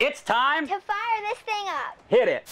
It's time to fire this thing up. Hit it.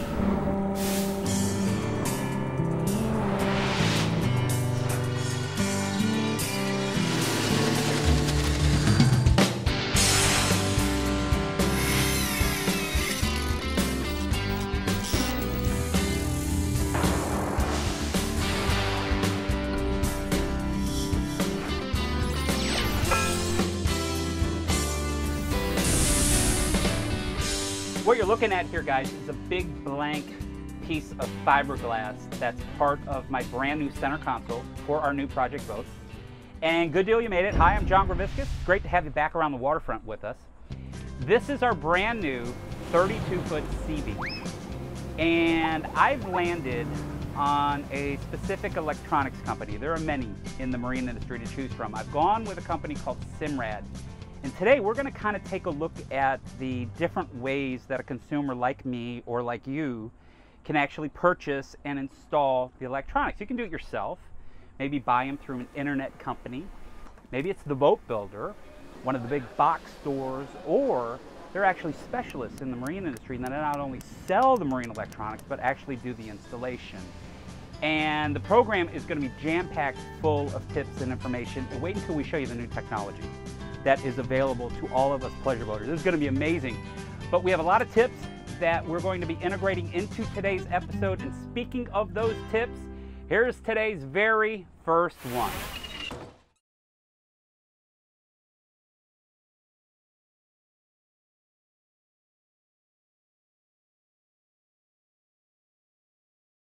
What you're looking at here, guys, is a big blank piece of fiberglass that's part of my brand new center console for our new project boats. And good deal, you made it. Hi, I'm John Graviscus. Great to have you back around the waterfront with us. This is our brand new 32-foot CB. And I've landed on a specific electronics company. There are many in the marine industry to choose from. I've gone with a company called Simrad. And today we're going to kind of take a look at the different ways that a consumer like me or like you can actually purchase and install the electronics. You can do it yourself, maybe buy them through an internet company, maybe it's the boat builder, one of the big box stores, or they're actually specialists in the marine industry that not only sell the marine electronics but actually do the installation. And the program is going to be jam-packed full of tips and information. And wait until we show you the new technology that is available to all of us pleasure boaters. This is going to be amazing. But we have a lot of tips that we're going to be integrating into today's episode. And speaking of those tips, here's today's very first one.